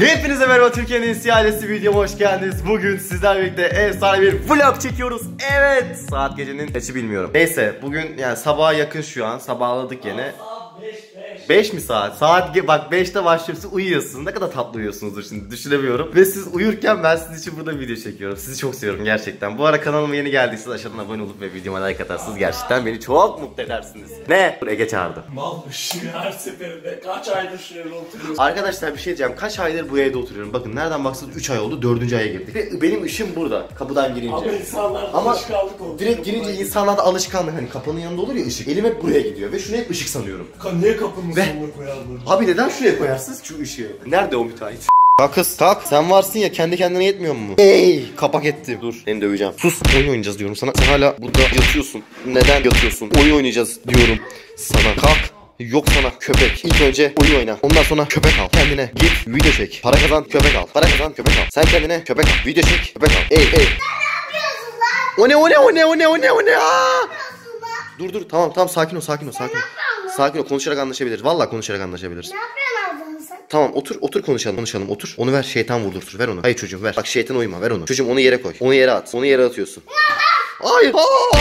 Hepinize merhaba, Türkiye'nin siyalesi videoma hoş geldiniz. Bugün sizlerle birlikte efsane bir vlog çekiyoruz. Evet, saat gecenin kaçı bilmiyorum. Neyse, bugün yani sabaha yakın şu an. Sabahladık yine. 5 mi saat? Saat bak 5'te başlıyorsun, uyuyorsunuz. Ne kadar tatlı uyuyorsunuzdur şimdi, düşünemiyorum. Ve siz uyurken ben sizin için burada video çekiyorum. Sizi çok seviyorum gerçekten. Bu ara kanalıma yeni geldiyseniz aşağıdan abone olup ve videoma like atarsınız. Gerçekten beni çok mutlu edersiniz. Ne? Ege çağırdı. Malmış her seferinde. Kaç aydır şurada oturuyorsun? Arkadaşlar bir şey diyeceğim. Kaç aydır bu evde oturuyorum. Bakın nereden baksanız 3 ay oldu. 4. aya girdik. Ve benim ışım burada. Kapıdan girince. Ama insanlar alışkanlık oldu. Direkt girince insanlarda alışkanlık. Hani kapının yanında olur ya ışık. Elim hep buraya gidiyor. Ve şunu hep ışık sanıyorum. Niye kapının sonuna koyarlar? Abi neden şuraya koyarsınız şu ışığı? Nerede o müteahhit? Kalk kız kalk. Sen varsın ya, kendi kendine yetmiyor mu? Ey kapak ettim. Dur seni döveceğim. Sus, oyun oynayacağız diyorum sana. Sen hala burada yatıyorsun. Neden yatıyorsun? Oyun oynayacağız diyorum sana. Kalk. Yok sana köpek. İlk önce oyun oyna. Ondan sonra köpek al. Kendine git video çek. Para kazan köpek al. Para kazan köpek al. Sen kendine köpek al. Video çek köpek al. Ey. O ne? Aa! Dur tamam sakin ol. Sakin ol, konuşarak anlaşabiliriz. Vallahi konuşarak anlaşabiliriz. Ne yapıyorsun abla sen? Tamam otur konuşalım otur. Onu ver, şeytan vurdurtur, ver onu. Hayır çocuğum ver. Bak şeytan uyma, ver onu. Çocuğum onu yere koy. Onu yere at. Onu yere atıyorsun. Hayır.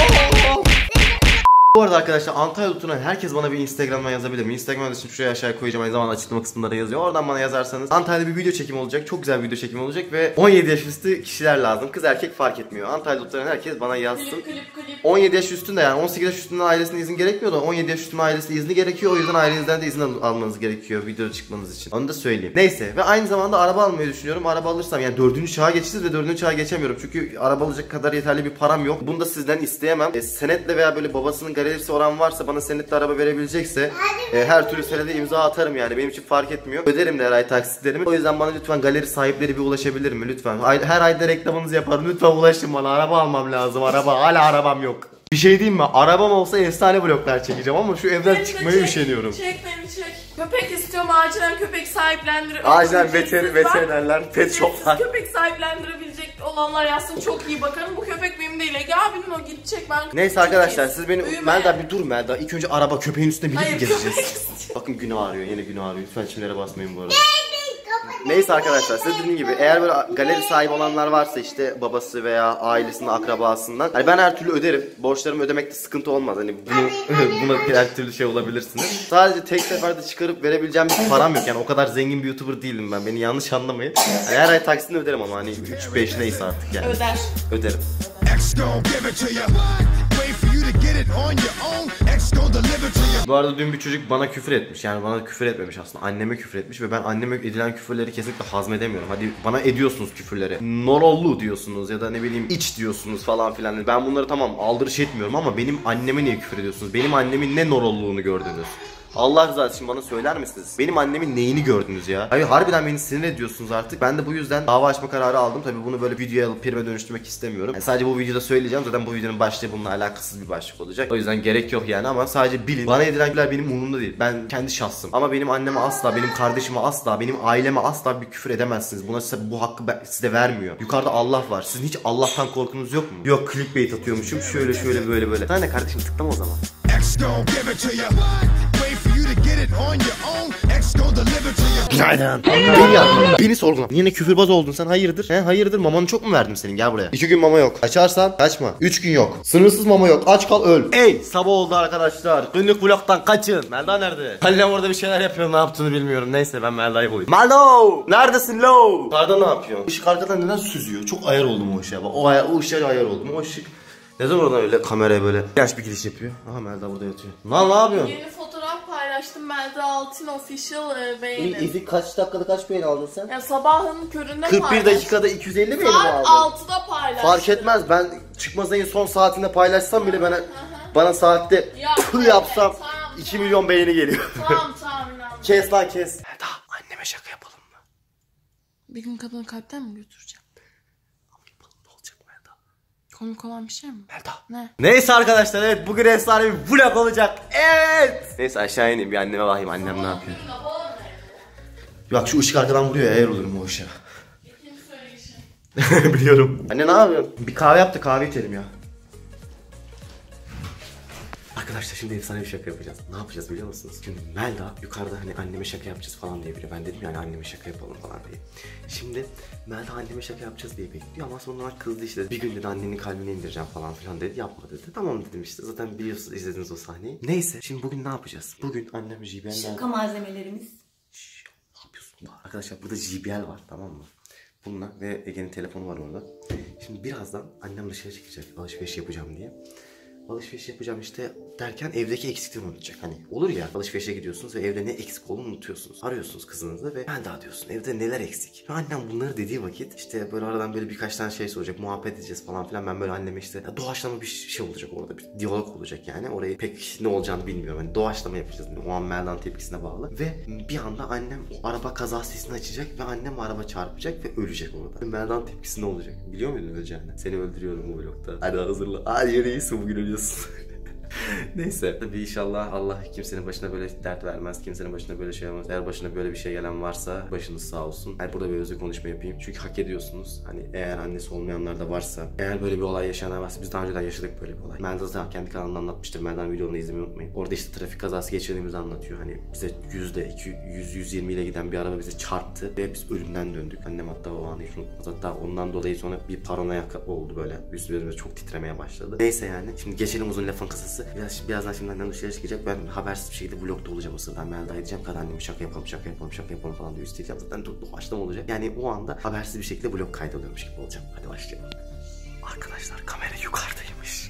Bu arada arkadaşlar, Antalya tutunan herkes bana bir Instagram'dan yazabilir mi? Instagram adresimi şuraya aşağıya koyacağım. Aynı zamanda açıklama kısmında da yazıyor. Oradan bana yazarsanız Antalya'da bir video çekimi olacak. Çok güzel bir video çekimi olacak ve 17 yaş üstü kişiler lazım. Kız erkek fark etmiyor. Antalya'da tutunan herkes bana yazsın. Klip. 17 yaş üstünde, yani 18 yaş üstünden ailesine izin gerekmiyor da 17 yaş üstünün ailesine izni gerekiyor. O yüzden ailenizden de izin almanız gerekiyor video çıkmanız için. Onu da söyleyeyim. Neyse, ve aynı zamanda araba almayı düşünüyorum. Araba alırsam yani 4. çağa geçeceğiz ve 4. çağa geçemiyorum. Çünkü araba alacak kadar yeterli bir param yok. Bunu da sizden isteyemem. Senetle veya böyle babasının galerisi olan varsa, bana senetli araba verebilecekse her türlü senede imza atarım yani. Benim için fark etmiyor. Öderim de her ay taksitlerimi. O yüzden bana lütfen galeri sahipleri bir ulaşabilir mi? Lütfen. Her ayda reklamınızı yaparım. Lütfen ulaşın bana. Araba almam lazım. Hala arabam yok. Bir şey diyeyim mi? Arabam olsa efsane vloglar çekeceğim ama şu evden çıkmaya üşeniyorum. Çek. Köpek istiyorum, acilen köpek sahiplendiriyor. Acilen veterinerler, pet shoplar. Köpek sahiplendirebilecek olanlar yazsın, çok iyi bakarım. Bu köpek benim değil. Ege abinin o, gidecek ben. Neyse arkadaşlar, siz beni Melda bir dur Melda. İlk önce araba, köpeğin üstüne binip gezeceğiz. Bakın günü ağrıyor, yine günü ağrıyor. Lütfen çimlere basmayın bu arada. Neyse arkadaşlar, size dediğim gibi eğer böyle galeri sahibi olanlar varsa, işte babası veya ailesinin akrabasından, hani ben her türlü öderim. Borçlarımı ödemekte sıkıntı olmaz. Hani buna her türlü şey olabilirsiniz. Sadece tek seferde çıkarıp verebileceğim bir param yok. Yani o kadar zengin bir YouTuber değilim ben. Beni yanlış anlamayın. Yani her ay taksitini öderim ama hani 3-5 neyse artık yani. Öderim. Bu arada dün bir çocuk bana küfür etmiş. Yani bana küfür etmemiş aslında. Anneme küfür etmiş ve ben anneme edilen küfürleri kesinlikle hazmedemiyorum. Hadi bana ediyorsunuz küfürleri. Norollu diyorsunuz ya da ne bileyim iç diyorsunuz falan filan. Ben bunları tamam aldırış etmiyorum ama benim anneme niye küfür ediyorsunuz? Benim annemin ne norolluğunu gördünüz? Allah rızası için bana söyler misiniz? Benim annemin neyini gördünüz ya? Hayır, harbiden beni sinir ediyorsunuz artık. Ben de bu yüzden dava açma kararı aldım. Tabii bunu böyle videoya alıp prime dönüştürmek istemiyorum. Yani sadece bu videoda söyleyeceğim. Zaten bu videonun başlığı bununla alakasız bir başlık olacak. O yüzden gerek yok yani, ama sadece bilin. Bana edilen küfürler benim umurumda değil. Ben kendi şahsım. Ama benim anneme asla, benim kardeşime asla, benim aileme asla bir küfür edemezsiniz. Buna size bu hakkı size vermiyor. Yukarıda Allah var. Sizin hiç Allah'tan korkunuz yok mu? Yok, clickbait atıyormuşum. Şöyle böyle. Sana ne kardeşim, tıklama o zaman. Günaydın. Beni yapma. Beni sorgulama. Yine küfürbaz oldun sen, hayırdır? Hayırdır, mamanı çok mu verdim senin? Gel buraya. 2 gün mama yok. Kaçarsan kaçma. 3 gün yok. Sınırsız mama yok. Aç kal öl. Ey sabah oldu arkadaşlar. Günlük vlogtan kaçın. Melda nerede? Halilem orada bir şeyler yapıyor, ne yaptığını bilmiyorum. Neyse ben Melda'yı bulayım. Meldo! Neredesin lo? Yukarıda ne yapıyorsun? Işık arkadan neden süzüyor? Çok ayar oldum o ışığa. O ışığa ayar oldum. O ışık. Neden oradan öyle kameraya böyle genç bir giriş yapıyor? Aha Melda burada yatıyor. Lan ne yapıyorsun? Yeni fotoğraf paylaştım, Melda Altın official beğenin. İlk kaç dakikada kaç beğeni aldın sen? Ya sabahın köründe 41 dakikada 250 beğeni mi aldın? Saat 6'da paylaştım. Fark etmez, ben çıkmazın son saatinde paylaşsam bile bana saatte yapsam tamam. 2 milyon beğeni geliyor. Tamam. Kes lan kes. Melda, anneme şaka yapalım mı? Bir gün kadını kalpten mi götüreceğim? Komik olan bir şey mi? Melda. Ne? Neyse arkadaşlar, evet bugün efsane bir vlog olacak. Evet. Neyse aşağı ineyim bir anneme bakayım, annem ne yapıyor. Bak şu ışık arkadan vuruyor ya, eğer olurum o ışığa. Biliyorum. Anne ne yapıyorsun? Bir kahve yap da kahve içelim ya. Arkadaşlar şimdi efsane bir şaka yapacağız. Ne yapacağız biliyor musunuz? Şimdi Melda yukarıda hani anneme şaka yapacağız falan diye biliyor. Ben dedim yani anneme şaka yapalım falan diye. Şimdi Melda anneme şaka yapacağız diye bekliyor ama sonra kızdı işte. Bir gün dedi annenin kalbini indireceğim falan filan dedi. Yapma dedi. Tamam dedim işte. Zaten biliyorsunuz, izlediniz o sahneyi. Neyse şimdi bugün ne yapacağız? Bugün annem JBL'den... Şaka malzemelerimiz. Ne yapıyorsun? Arkadaşlar burada JBL var, tamam mı? Bununla ve Ege'nin telefonu var orada. Şimdi birazdan annem dışarı çıkacak alışveriş yapacağım diye. Alışveriş yapacağım işte derken evdeki eksikliğini unutacak. Hani olur ya, alışverişe gidiyorsunuz ve evde ne eksik olduğunu unutuyorsunuz. Arıyorsunuz kızınızı ve ben daha diyorsun evde neler eksik. Ve annem bunları dediği vakit işte böyle aradan böyle birkaç tane şey soracak, muhabbet edeceğiz falan filan. Ben böyle anneme işte doğaçlama bir şey olacak orada, bir diyalog olacak yani. Orayı pek ne olacağını bilmiyorum. Hani doğaçlama yapacağız. O an Melda'nın tepkisine bağlı. Ve bir anda annem o araba kaza sesini açacak ve annem araba çarpacak ve ölecek orada. Melda'nın tepkisi ne olacak? Biliyor muydun öleceğini? Seni öldürüyorum bu vlogda. Hadi hazırla. Hadi yine iyisin, bugün ölüyorsun. Neyse tabii inşallah Allah kimsenin başına böyle dert vermez, kimsenin başına böyle şey olmaz. Eğer başına böyle bir şey gelen varsa başınız sağ olsun. Hani burada bir özür konuşma yapayım çünkü hak ediyorsunuz. Hani eğer annesi olmayanlar da varsa, eğer böyle bir olay yaşanan varsa, biz daha önceden yaşadık böyle bir olay. Melda zaten kendi kanalında anlatmıştır. Melda'nın videolarını izlemeyi unutmayın. Orada işte trafik kazası geçirdiğimizi anlatıyor. Hani bize %100-120 ile giden bir araba bize çarptı ve biz ölümden döndük. Annem hatta o anı hiç unutmaz. Hatta ondan dolayı sonra bir paranoya oldu böyle. Üstümüzde çok titremeye başladı. Neyse yani. Şimdi geçelim uzun lafın kısası. Birazdan şimdi annem dışarı çıkacak. Ben habersiz bir şekilde vlogda olacağım o sırada. Ben Melda'ya diyeceğim. Kad annemi şaka yapalım falan diye isteyeceğim. Zaten doğaçlama olacak. Yani o anda habersiz bir şekilde vlog kaydoluyormuş gibi olacağım. Hadi başlayalım. Arkadaşlar kamera yukarıdaymış.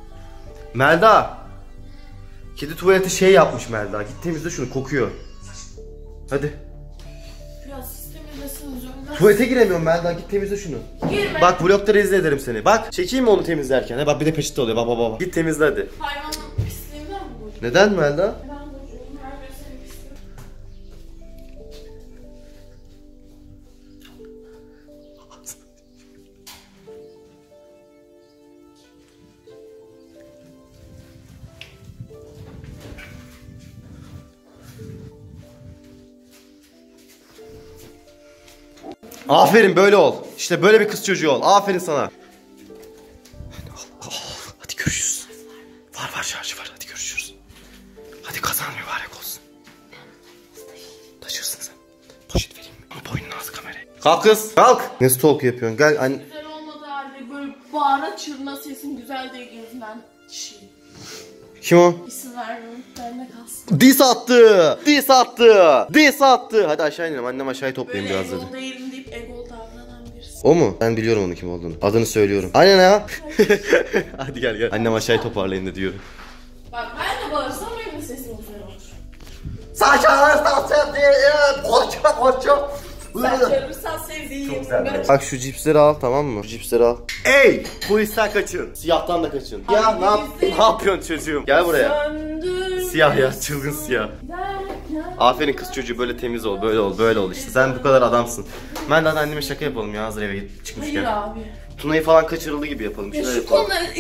Melda! Kedi tuvaleti şey yapmış Melda. Git temizle şunu, kokuyor. Hadi. Ya siz temizlesiniz önden. Tuvalete giremiyorum Melda, git temizle şunu. Girme. Bak vlogda rezil ederim seni. Bak çekeyim mi onu temizlerken? Bak bir de peçete oluyor. Bak. Git temizle hadi. Hayvanın pisliğinden mi bu? Neden Melda? Ben burcuyum. Her biri senin pisliğin. Aferin, böyle ol. İşte böyle bir kız çocuğu ol. Aferin sana. Hadi görüşürüz. Var şarjı var. Hadi görüşürüz. Hadi kazan mübarek olsun. Taşırsın sen. Poşet vereyim mi? Ama boynuna az kamerayı. Kalk kız. Kalk. Ne stalk yapıyorsun? Gel anne. Güzel olmadığı halde böyle bağıra çırna sesin güzel değil gözünden. Kim o? İsim vermiyorum. Bende kalsın. Dis attı. Hadi aşağı inelim. Annem aşağıya toplayayım Böyle biraz dedi. egol değilim deyip egol davranan birisi. O mu? Ben biliyorum onun kim olduğunu. Adını söylüyorum. Aynen ya. Hadi gel. Annem aşağıya toparlayın da diyorum. Bak ben de bağırsam benim de sesim güzel olur. Saçlarsan koça. Sen çağırırsan sevdiğim. Bak şu cipsleri al, tamam mı? Şu cipsleri al. Ey! Polisten kaçın. Siyahtan da kaçın. Ya ne yapıyorsun çocuğum? Gel buraya. Siyah ya, çılgın siyah. Aferin kız çocuğu, böyle temiz ol, böyle ol işte. Sen bu kadar adamsın. Ben de anneme şaka yapalım ya, hazır eve çıkmışken. Hayır abi. Tuna'yı falan kaçırıldı gibi yapalım. Ya Şöyle şu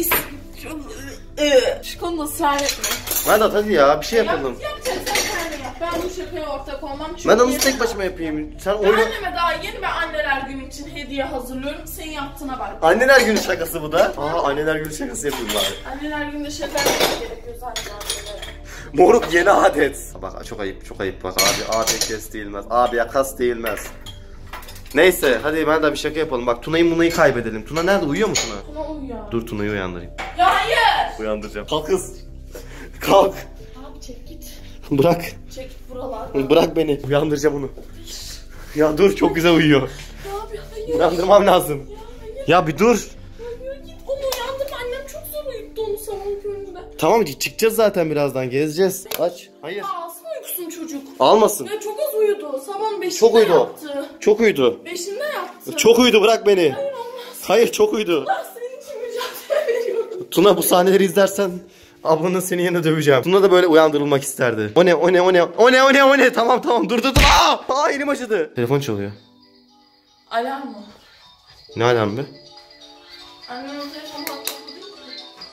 konuda ısrar etme. Vedat hadi ya, bir şey yapalım. Yapacaksan kendin yap. Ben bu şakaya ortak olmam çünkü... Ben nasıl tek başıma yapayım? Sen Ben oyna... anneme daha yeni ve anneler günü için hediye hazırlıyorum. Senin yaptığına bak. Anneler günü şakası bu da. Anneler günü şakası yapayım bari. Anneler günde şaka yapmak gerekiyor zaten annelere. Moruk yeni adet. Bak çok ayıp bak abi kes değilmez. Abiye kas değilmez. Neyse hadi ben de bir şaka yapalım. Bak Tuna'yı kaybedelim. Tuna nerede, uyuyor mu Tuna? Tuna uyuyor. Dur Tuna'yı uyandırayım. Ya hayır. Uyandıracağım. Kalk kız. Kalk. Abi çek git. Bırak. Çek git buralardan. Bırak beni. Uyandıracağım onu. Ya dur, çok güzel uyuyor. Abi hayır. Uyandırmam lazım. Ya hayır. Ya bir dur. Hayır git onu uyandırma. Annem çok zor uyuttu onu sabah köründe. Tamam çıkacağız zaten, birazdan gezeceğiz. Aç. Hayır. Alsın uykusun çocuk. Almasın. Ya çok az uyudu. Sabah 5'inde Çok uyudu. yaptı. Çok uyudu. 5'inde yaptı. Çok uyudu, bırak beni. Hayır olmaz. Hayır çok uyudu. Allah senin için mücadele veriyorum. Tuna bu sahneleri izlersen ablanın senin yanına döveceğim. Tuna da böyle uyandırılmak isterdi. O ne? Tamam dur. Aa elim acıdı. Telefon çalıyor. Alarm mı? Ne alarm be? Annemin telefonu patladı değil mi?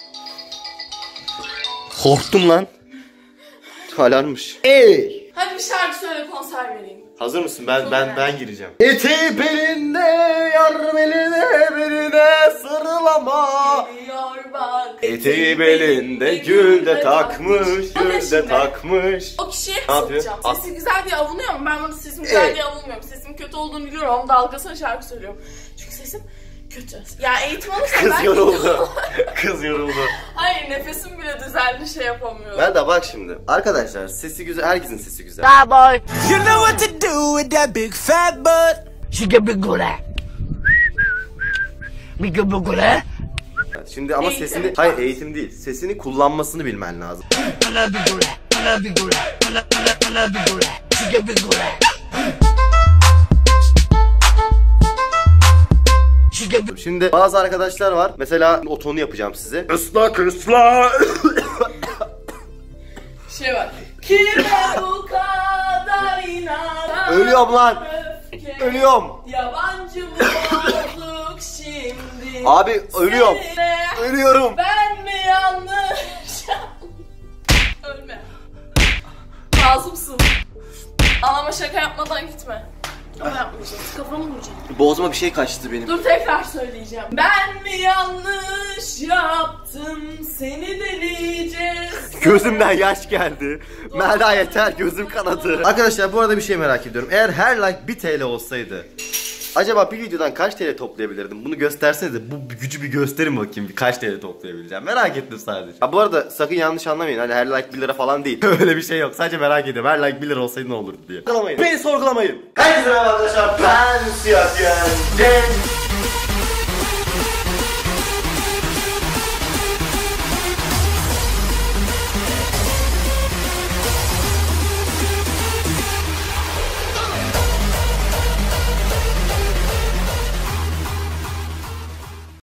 Korktum lan. Alarmmış. Ey! Hadi bir şarkı söyle, konser vereyim. Hazır mısın? Ben gireceğim. Eti belinde, yar beline, beline sarılama. Geliyor bak. Eteği belinde gül de takmış, gül de takmış. O kişiye Ne yapıyor? sıkacağım. Sesi güzel diye avunuyor mu? Ben bana sesim güzel diye avunmuyorum. Sesim kötü olduğunu biliyorum ama dalgasına şarkı söylüyorum. Çünkü sesim kötü. Ya eğitim alırsam Kız belki... yoruldu. Kız yoruldu. Hayır, nefesim bile düzeldi, şey yapamıyorum. Ben de bak şimdi. Arkadaşlar sesi güzel, herkesin sesi güzel. Bye boy. You know what to do with that big fat butt. She can be good at. Be good at. Şimdi ama Eğitim. sesini, hayır eğitim değil. Sesini kullanmasını bilmen lazım. Be good at. Be good at. Be good at. She can be good at. Şimdi bazı arkadaşlar var. Mesela o tonu yapacağım size. Islak ıslak. Şey var. Kime bu kadar inan? Ölüyorum lan. Öfke. Ölüyorum. Yabancı mı olduk şimdi? Abi ölüyorum. Seninle Ölüyorum. ben mi yanlış yaptım? Ölme. Lazımsın. Anama şaka yapmadan gitme. Öyle yapmayacağız. Kafanı vuracağım. Boğazıma bir şey kaçtı benim. Dur, tekrar söyleyeceğim. Ben mi yanlış yaptım? Seni deleyeceğiz. Gözümden yaş geldi. Melda yeter, gözüm kanadı. Arkadaşlar bu arada bir şey merak ediyorum. Eğer her like 1 TL olsaydı acaba bir videodan kaç TL toplayabilirdim? Bunu göstersenize, bu gücü bir gösterin bakayım, kaç TL toplayabileceğim. Merak ettim sadece. Ha bu arada sakın yanlış anlamayın, hani her like 1 lira falan değil. Öyle bir şey yok, sadece merak ediyorum. Her like 1 lira olsaydı ne olurdu diye. Sorgulamayın. Beni sorgulamayın. Herkese merhaba arkadaşlar, ben Siyah Cenk.